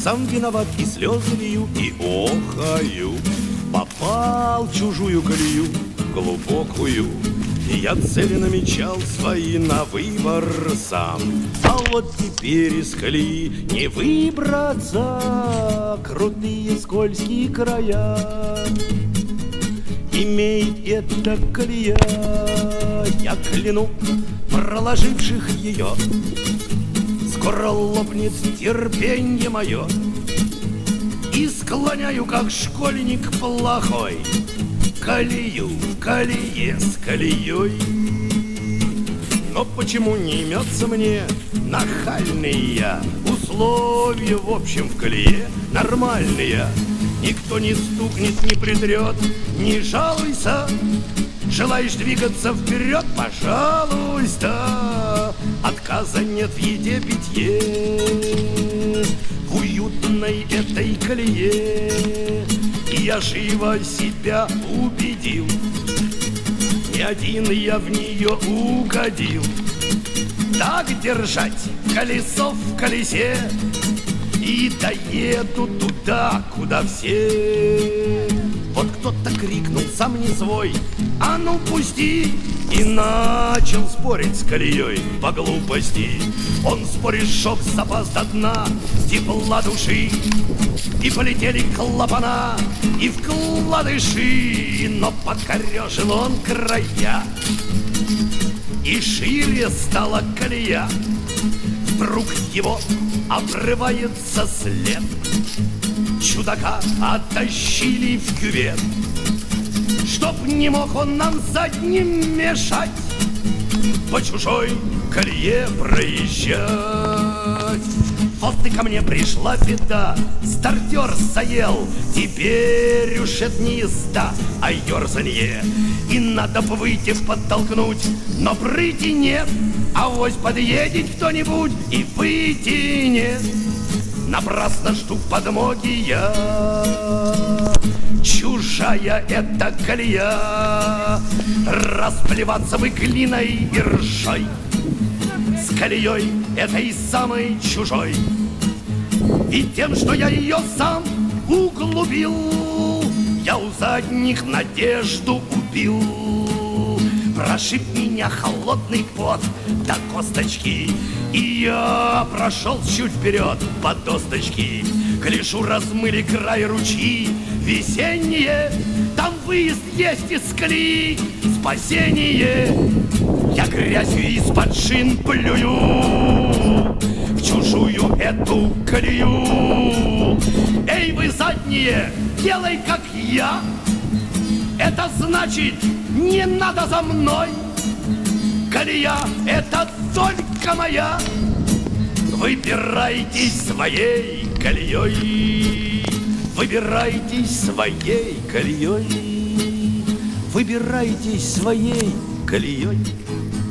Сам виноват и слезы лью, и охаю. Попал в чужую колею глубокую, и я цели намечал свои на выбор сам. А вот теперь из колеи не выбраться, крутые скользкие края имеет эта колея. Я кляну проложивших ее, скоро лопнет терпенье мое, и склоняю, как школьник плохой, колею в колее с колеей. Но почему не имется мне нахальный я? Условия, в общем, в колее нормальные. Никто не стукнет, не притрет, не жалуйся. Желаешь двигаться вперед, пожалуйста. Отказа нет в еде, питье, в уютной этой колее. И я живо себя убедил, не один я в нее угодил. Так держать колесо в колесе, и доеду туда, куда все. Вот кто-то крикнул, сам не свой: а ну пусти! И начал спорить с колеей по глупости. Он спорит, чтоб запас до дна тепла души, и полетели клапана и вкладыши. Но покорежил он края, и шире стала колея. Вдруг его обрывается след. Чудака оттащили в кювет, чтоб не мог он нам задним мешать по чужой колее проезжать. Вот и ко мне пришла беда, стартер заел. Теперь уж это не езда, а ерзанье. И надо бы выйти подтолкнуть, но прыти нет. Авось подъедет кто-нибудь и выйти нет. Напрасно жду подмоги я, чужая эта колея. Расплеваться бы глиной и ржой с колеей этой самой чужой. И тем, что я ее сам углубил, я у задних надежду убил. Прошиб меня холодный пот до косточки, и я прошел чуть вперед по досточке. Гляжу, размыли край ручьи весенние, там выезд есть из колеи, спасение. Я грязью из-под шин плюю в чужую эту колею. Эй, вы задние, делай как я. Это значит, не надо за мной. Колея — это только моя. Выбирайтесь своей колеей, выбирайтесь своей колеей, выбирайтесь своей колеей.